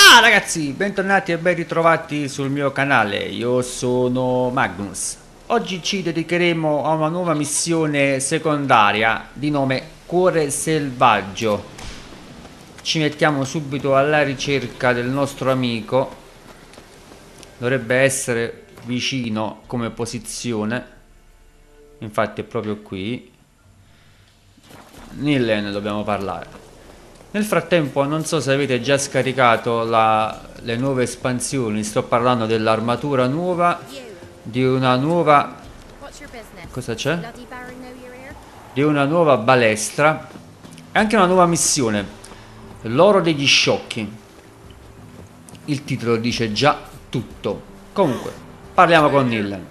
Ciao ragazzi, bentornati e ben ritrovati sul mio canale, io sono Magnus. Oggi ci dedicheremo a una nuova missione secondaria di nome Cuore Selvaggio. Ci mettiamo subito alla ricerca del nostro amico, dovrebbe essere vicino come posizione, infatti è proprio qui. Nillen dobbiamo parlare. Nel frattempo non so se avete già scaricato le nuove espansioni, sto parlando dell'armatura nuova, di una nuova... cosa c'è? Di una nuova balestra e anche una nuova missione, l'oro degli sciocchi. Il titolo dice già tutto. Comunque, parliamo con Nillen.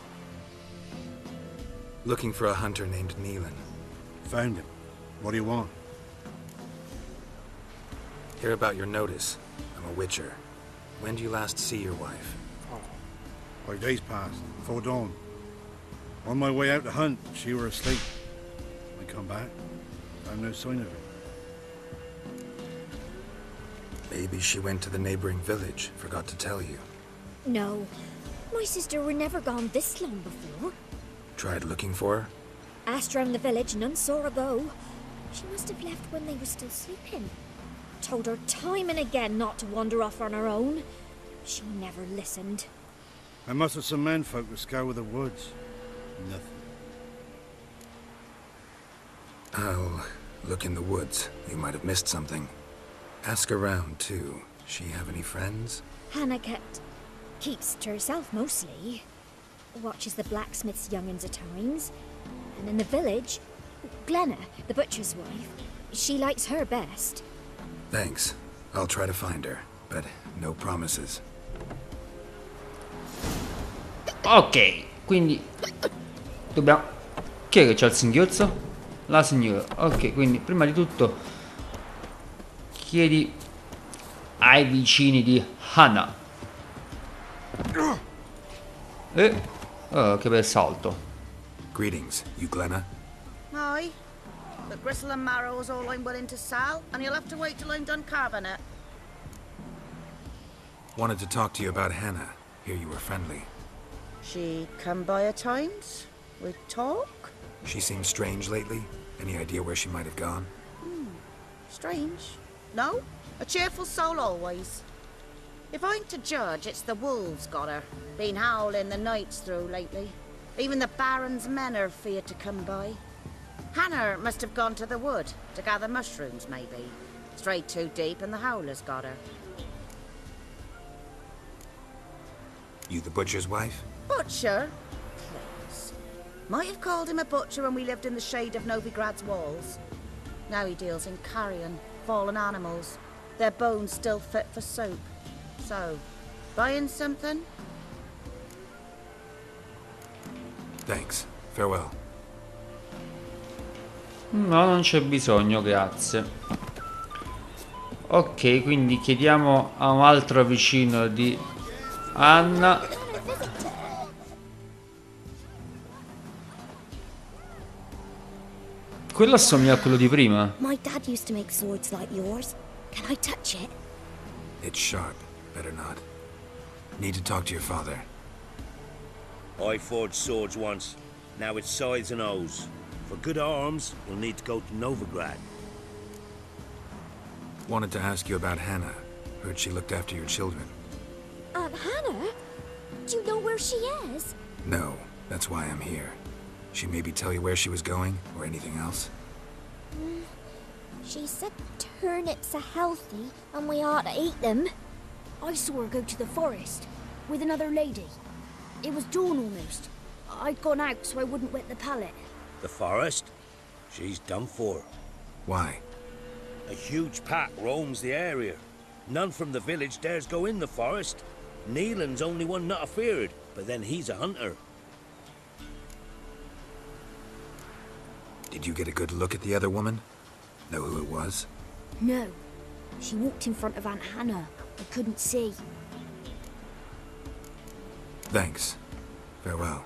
Looking for a hunter named Neelan. Found him. What do you want? Hear about your notice. I'm a witcher. When do you last see your wife? 5 days passed, before dawn. On my way out to hunt, she were asleep. I come back, found no sign of her. Maybe she went to the neighboring village, forgot to tell you. No, my sister were never gone this long before. Tried looking for her? Asked round the village, none saw her go. She must have left when they were still sleeping. Told her time and again not to wander off on her own. She never listened. I mustered some menfolk to scour the woods. Nothing. I'll look in the woods. You might have missed something. Ask around, too. She have any friends? Hannah keeps to herself mostly. Watches the blacksmith's young'uns at times. And in the village, Glenna, the butcher's wife, she likes her best. Thanks. I'll try to find her, but no promises. Ok, quindi dobbiamo... Chi è che c'ha il singhiozzo? La signora. Ok, quindi prima di tutto chiedi ai vicini di Hannah. Oh, che bel salto. Greetings, you Glenna? Aye, but gristle and marrow is all I'm willing to sell, and you'll have to wait till I'm done carving it. Wanted to talk to you about Hannah. Hear you were friendly. She come by at times? We talk? She seems strange lately. Any idea where she might have gone? Strange. No, a cheerful soul always. If I'm to judge, it's the wolves got her. Been howling the nights through lately. Even the Baron's men are feared to come by. Hannah must have gone to the wood to gather mushrooms, maybe. Strayed too deep and the howlers got her. You the butcher's wife? Butcher? Please. Might have called him a butcher when we lived in the shade of Novigrad's walls. Now he deals in carrion, fallen animals. Their bones still fit for soup. So, buying something? Thanks. Farewell. No, non c'è bisogno, grazie. Ok, quindi chiediamo a un altro vicino di Anna. Quello assomiglia a quello di prima. My dad used to make swords like yours. Can I touch it? It's sharp. Better not. Need to talk to your father. I forged swords once. Now it's scythes and hoes. For good arms, you'll need to go to Novigrad. Wanted to ask you about Hannah. Heard she looked after your children. Hannah? Do you know where she is? No, that's why I'm here. She maybe tell you where she was going, or anything else? She said turnips are healthy and we ought to eat them. I saw her go to the forest with another lady. It was dawn almost. I'd gone out so I wouldn't wet the pallet. The forest? She's done for. Why? A huge pack roams the area. None from the village dares go in the forest. Neelan's only one not afeared, but then he's a hunter. Did you get a good look at the other woman? Know who it was? No. She walked in front of Aunt Hannah. I couldn't see. Thanks. Farewell.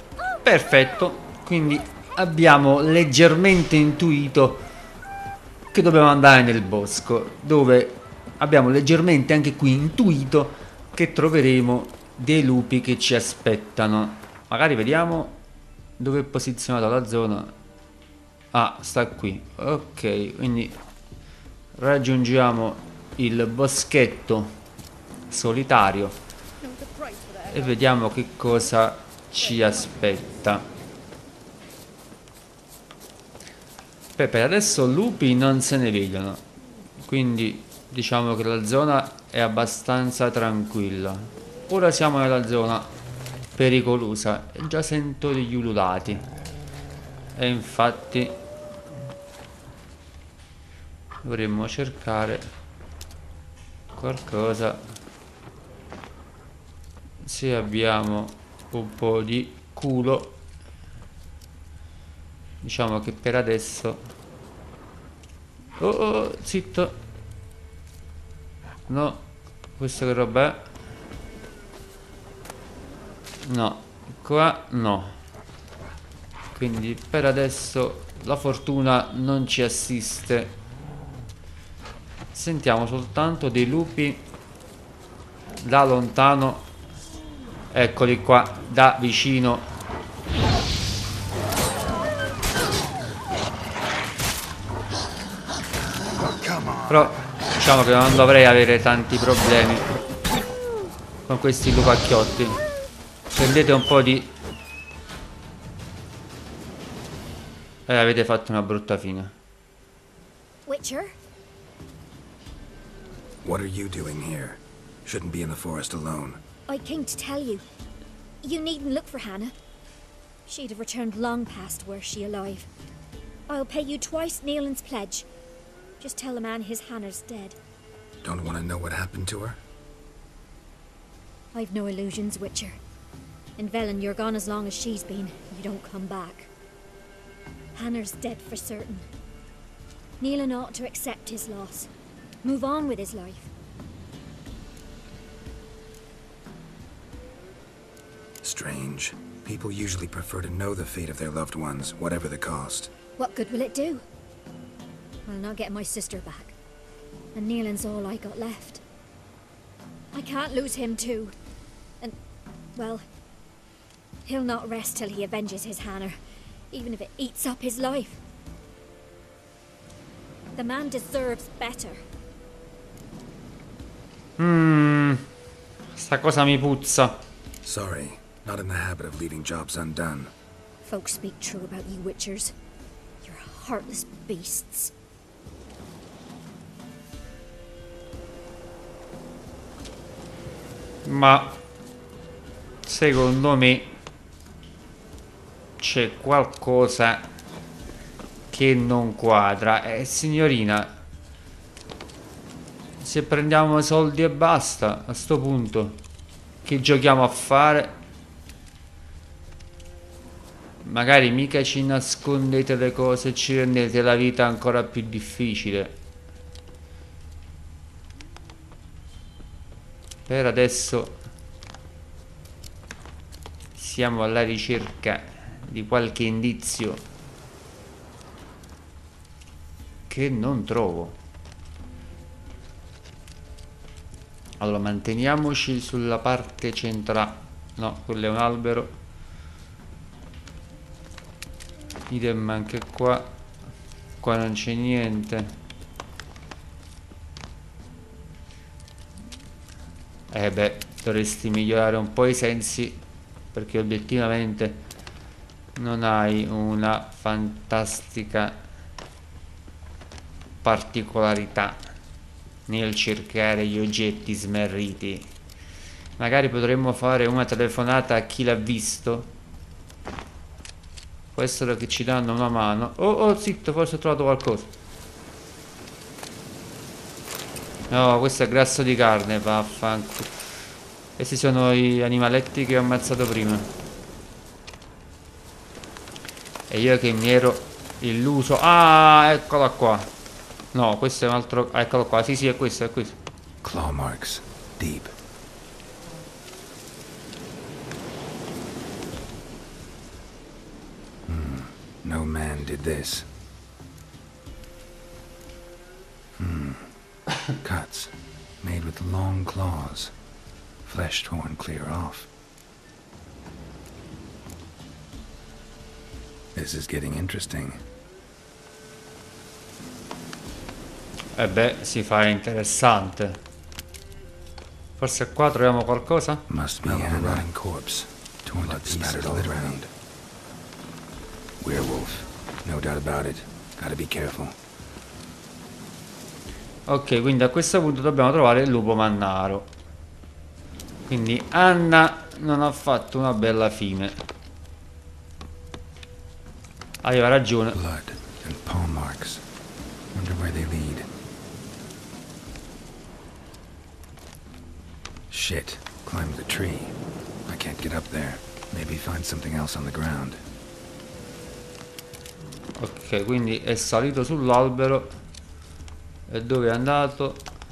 Perfetto, quindi abbiamo leggermente intuito che dobbiamo andare nel bosco, dove abbiamo leggermente anche qui intuito che troveremo dei lupi che ci aspettano. Magari vediamo dove è posizionata la zona. Ah, sta qui. Ok, quindi raggiungiamo il boschetto solitario e vediamo che cosa ci aspetta. Per adesso lupi non se ne vedono, quindi diciamo che la zona è abbastanza tranquilla. Ora siamo nella zona pericolosa e già sento degli ululati, e infatti dovremmo cercare qualcosa. Se abbiamo un po' di culo, diciamo che per adesso... Oh, zitto. No, questo che roba è? No, qua no. Quindi per adesso la fortuna non ci assiste. Sentiamo soltanto dei lupi da lontano. Eccoli qua, da vicino. Però diciamo che non dovrei avere tanti problemi con questi lupacchiotti. Prendete un po' di... avete fatto una brutta fine. Witcher? What are you doing here? Shouldn't be in the forest alone. I came to tell you. You needn't look for Hannah. She'd have returned long past were she alive. I'll pay you twice Nealon's pledge. Just tell the man his Hannah's dead. Don't want to know what happened to her? I've no illusions, Witcher. In Velen, you're gone as long as she's been. You don't come back. Hannah's dead for certain. Nealon ought to accept his loss. Move on with his life. Strange. People usually prefer to know the fate of their loved ones, whatever the cost. What good will it do? I'll not get my sister back. And Nealon's all I got left. I can't lose him too. And, well, he'll not rest till he avenges his Hannah, even if it eats up his life. The man deserves better. Sta cosa mi puzza. Sorry, not in the habit of leaving jobs undone. Folks speak true about you Witchers. You're heartless beasts. Ma secondo me c'è qualcosa che non quadra. Signorina, se prendiamo soldi e basta, a sto punto che giochiamo a fare? Magari mica ci nascondete le cose e ci rendete la vita ancora più difficile. Per adesso siamo alla ricerca di qualche indizio che non trovo. Allora manteniamoci sulla parte centrale. No, quello è un albero. Idem anche qua. Qua non c'è niente. Beh, dovresti migliorare un po' i sensi, perché obiettivamente non hai una fantastica particolarità nel cercare gli oggetti smarriti. Magari potremmo fare una telefonata a chi l'ha visto. Può essere che ci danno una mano. Oh, zitto, forse ho trovato qualcosa. No, questo è grasso di carne, vaffanculo. Questi sono gli animaletti che ho ammazzato prima. E io che mi ero illuso. Ah, eccola qua. No, questo è un altro. Eccolo qua, sì, è questo, è questo. Claw marks. Deep. No man did this. Cuts. Made with long claws. Flesh torn clear off. This is getting interesting. E beh, si fa interessante. Forse qua troviamo qualcosa? Must be a rotting corpse. Torn to pieces all around. Werewolf. No doubt about it. Gotta be careful. Ok, quindi a questo punto dobbiamo trovare il lupo mannaro. Quindi Anna non ha fatto una bella fine. Aveva ragione. Blood and paw marks. Wonder where they lead. Shit. Climbed the tree. I can't get up there. Maybe find something else on the ground. Ok, quindi è salito sull'albero. E dove è andato?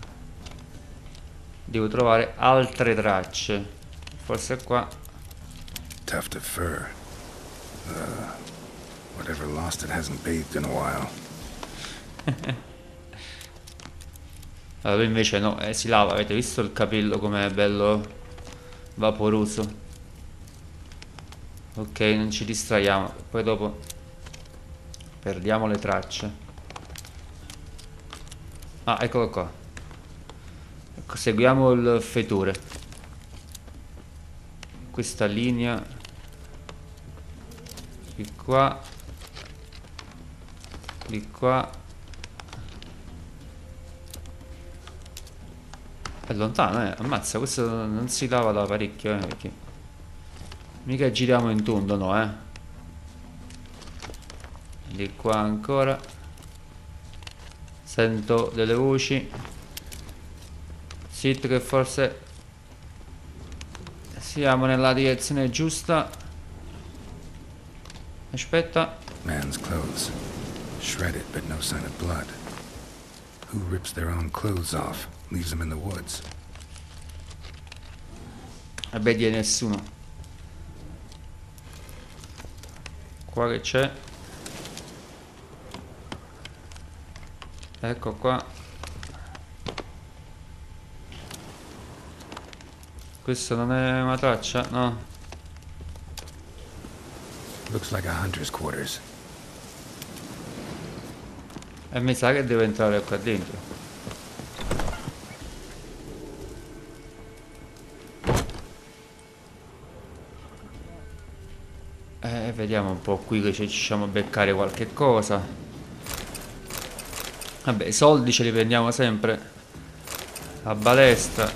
Devo trovare altre tracce. Forse qua. Tuft of fur. Whatever lost it hasn't bathed in a while. Allora invece no, si lava. Avete visto il capello com'è bello vaporoso? Ok, non ci distraiamo. Poi dopo perdiamo le tracce. Ah, eccolo qua. Ecco, seguiamo il fetore. Questa linea. Di qua. Di qua. È lontano, ammazza, questo non si lava da parecchio, perché mica giriamo in tondo, no, Di qua ancora. Sento delle voci. Sit che forse siamo nella direzione giusta. Aspetta. Man's clothes. Shredded but no sign of blood. Who rips their own clothes off? Leaves them in the woods. Vabbè, di nessuno. Qua che c'è? Ecco qua. Questo non è una traccia? No. Looks like a hunter's quarters. E mi sa che devo entrare qua dentro. Vediamo un po' qui che ci riusciamo a beccare qualche cosa. Vabbè, i soldi ce li prendiamo sempre a balestra.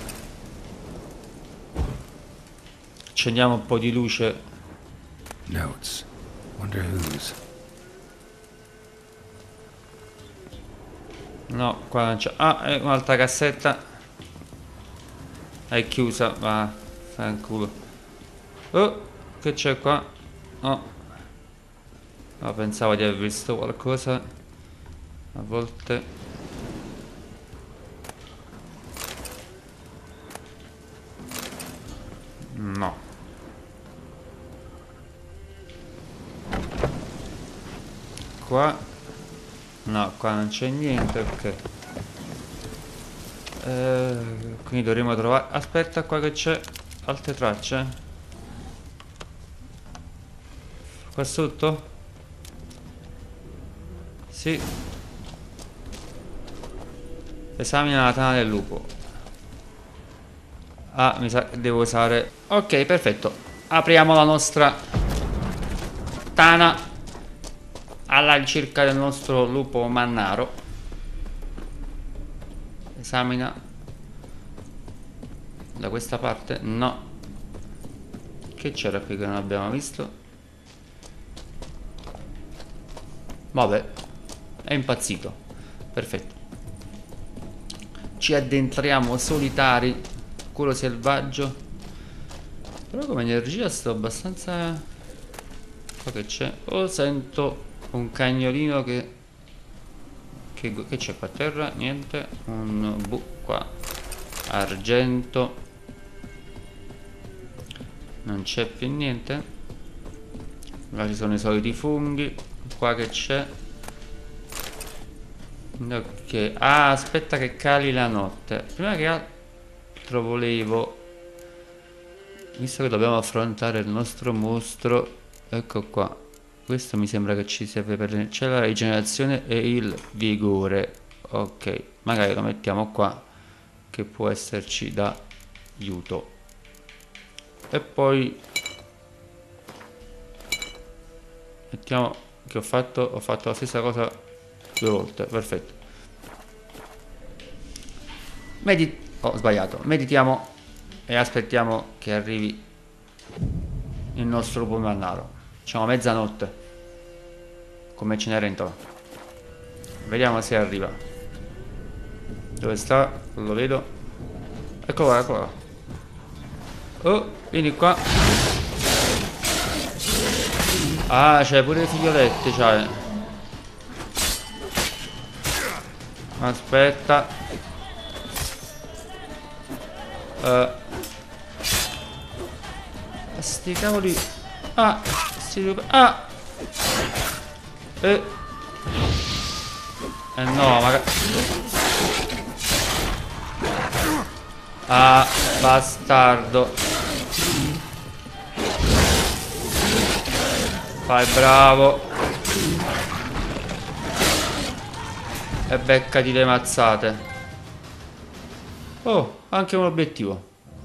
Accendiamo un po' di luce. Notes. Wonder whose. No, qua non c'è. Ah, è un'altra cassetta. È chiusa, ma fanculo. Oh, che c'è qua? No. No, pensavo di aver visto qualcosa. A volte no. Qua no, qua non c'è niente, ok. Quindi dovremo trovare. Aspetta, qua che c'è altre tracce. Qua sotto? Sì. Esamina la tana del lupo. Ah, mi sa che devo usare. Ok, perfetto. Apriamo la nostra tana alla ricerca del nostro lupo mannaro. Esamina. Da questa parte? No. Che c'era qui che non abbiamo visto? Vabbè, è impazzito. Perfetto. Ci addentriamo solitari. Culo selvaggio. Però come energia sto abbastanza. Qua che c'è? Oh, sento un cagnolino che c'è qua a terra? Niente. Un qua. Argento. Non c'è più niente. Là ci sono i soliti funghi. Qua che c'è? Ok. Ah, aspetta che cali la notte. Prima che altro volevo, visto che dobbiamo affrontare il nostro mostro, ecco qua. Questo mi sembra che ci serve per... c'è la rigenerazione e il vigore. Ok, magari lo mettiamo qua, che può esserci d'aiuto. E poi mettiamo che ho fatto la stessa cosa 2 volte. Perfetto. Ho sbagliato. Meditiamo e aspettiamo che arrivi il nostro lupo mannaro. Facciamo mezzanotte come Cenerentola. Vediamo se arriva. Dove sta? Non lo vedo. Eccolo là, eccolo là. Oh, vieni qua. Ah, c'è pure i figlioletti, c'hai. Aspetta. Sti cavoli. Ah, ah. No, magari. Ah, bastardo. Fai bravo. E beccati le mazzate. Oh, anche un obiettivo.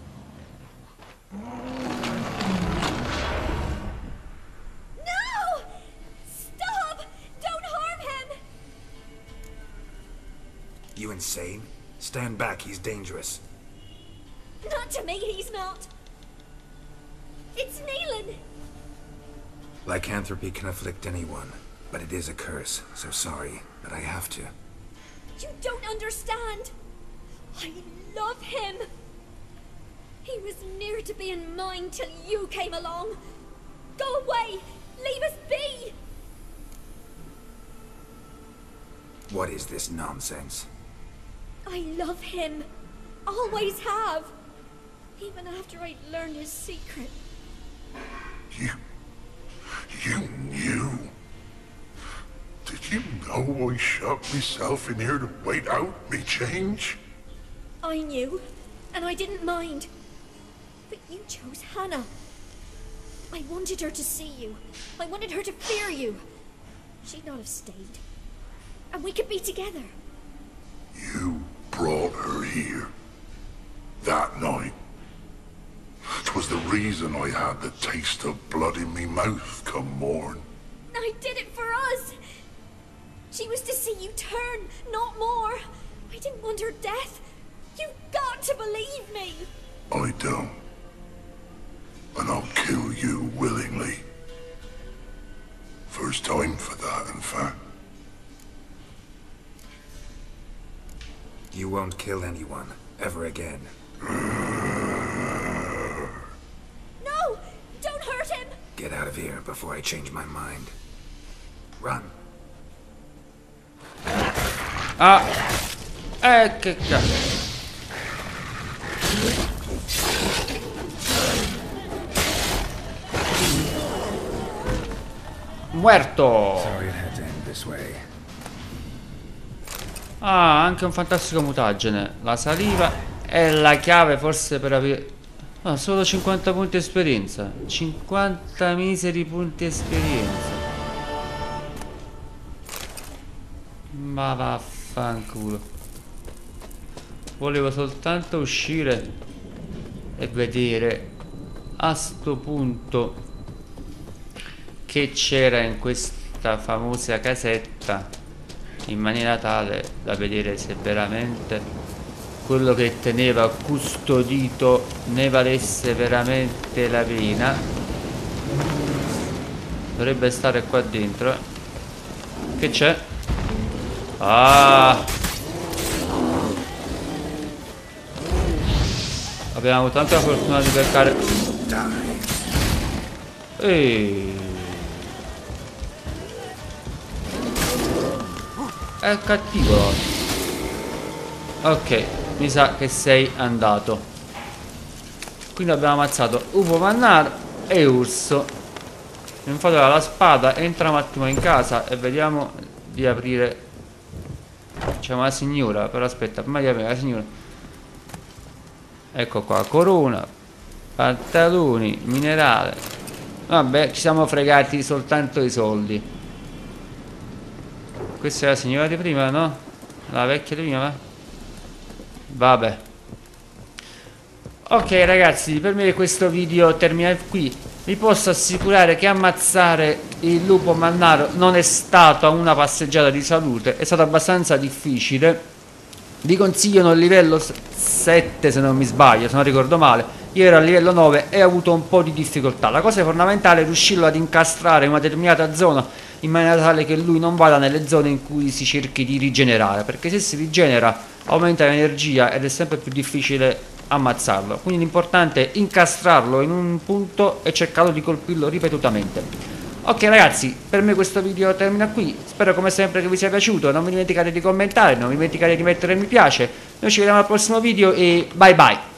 You insane? Stand back, he's dangerous. Not to me, he's not. It's Neelan. Lycanthropy can afflict anyone, but it is a curse, so sorry, but I have to. You don't understand. I love him. He was near to being mine till you came along. Go away. Leave us be. What is this nonsense? I love him. Always have. Even after I'd learned his secret. You knew? Did you know I shut myself in here to wait out me change? I knew, and I didn't mind. But you chose Hannah. I wanted her to see you. I wanted her to fear you. She'd not have stayed. And we could be together. You brought her here. That night. 'Twas the reason I had the taste of blood in me mouth come morn. I did it for us. She was to see you turn, not more. I didn't want her death. You've got to believe me. I don't. And I'll kill you willingly. First time for that, in fact. You won't kill anyone, ever again. No! Don't hurt him! Get out of here before I change my mind. Run. Ah! Che cazzo! Muerto! Sorry it had to end this way. Ah, anche un fantastico mutagene. La saliva è la chiave forse per avere... Ah, solo 50 punti esperienza. 50 miseri punti esperienza. Ma vaffanculo. Volevo soltanto uscire e vedere a sto punto che c'era in questa famosa casetta, in maniera tale da vedere se veramente quello che teneva custodito ne valesse veramente la pena. Dovrebbe stare qua dentro, eh. Che c'è? Ah! Abbiamo avuto tanta fortuna di beccare. Ehi! È cattivo. Ok, mi sa che sei andato. Quindi abbiamo ammazzato Upo Mannaro e Urso. Infatti la spada. Entriamo un attimo in casa e vediamo di aprire c'è una signora, però aspetta, prima di avere la signora. Ecco qua, corona, pantaloni, minerale. Vabbè, ci siamo fregati soltanto i soldi. Questa è la signora di prima, no? La vecchia di prima? Vabbè. Ok ragazzi, per me questo video termina qui. Vi posso assicurare che ammazzare il lupo mannaro non è stata una passeggiata di salute, è stato abbastanza difficile. Vi consigliano il livello 7 se non mi sbaglio, se non ricordo male. Io ero a livello 9 e ho avuto un po' di difficoltà. La cosa fondamentale è riuscirlo ad incastrare in una determinata zona in maniera tale che lui non vada nelle zone in cui si cerchi di rigenerare, perché se si rigenera aumenta l'energia ed è sempre più difficile ammazzarlo. Quindi l'importante è incastrarlo in un punto e cercarlo di colpirlo ripetutamente. Ok ragazzi, per me questo video termina qui. Spero come sempre che vi sia piaciuto. Non vi dimenticate di commentare, non vi dimenticate di mettere mi piace. Noi ci vediamo al prossimo video e bye bye.